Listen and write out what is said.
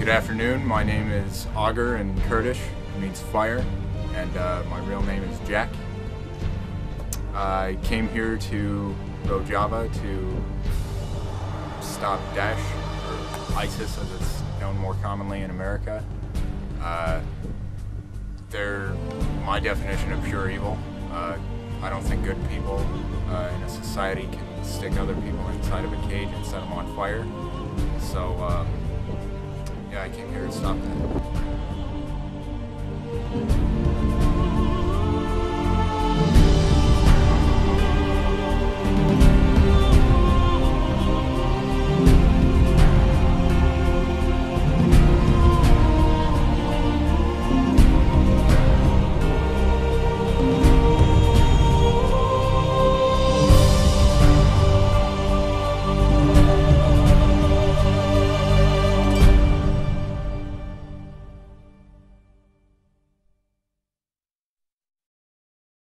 Good afternoon, my name is Augur in Kurdish, it means fire, and my real name is Jack. I came here to Rojava to stop Daesh, or ISIS as it's known more commonly in America. They're my definition of pure evil. I don't think good people in a society can stick other people inside of a cage and set them on fire. So, yeah, I came here to stop that.